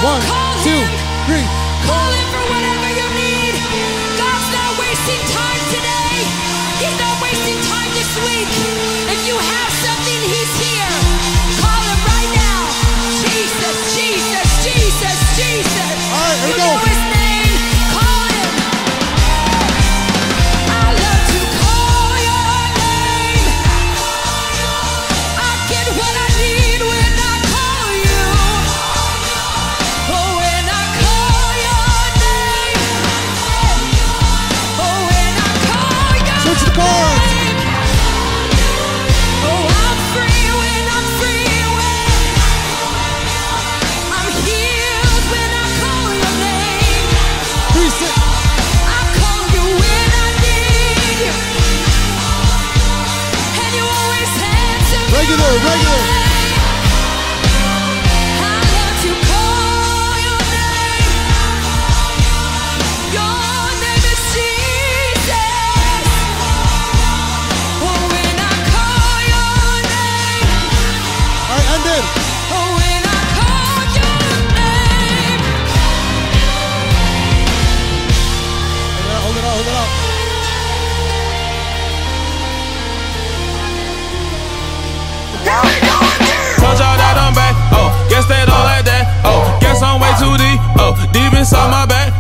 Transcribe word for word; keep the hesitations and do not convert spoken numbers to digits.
One, two, three. Call him for whatever you need. God's not wasting time today. He's not wasting time this week. If you have something, he's here. Call him right now. Jesus, Jesus, Jesus, Jesus. All right, here we you go. know his name. Call him. I love to call your name. I get what I need when I call you. Oh, when I call your name. Oh, when I call your Switch the chords. name. Oh, I'm free when I'm free when I'm healed when I call your name. Three, six. I call you when I need you, and you always answer me. Regular, regular. I love to call your name. Your name is Jesus. Oh, when I call your name. All right, end it. Oh, when I call your name. Hold it out, hold it out, hold it out. Told y'all that I'm back. Oh, guess they don't like that. Oh, guess I'm way too deep. Oh, deep inside my back.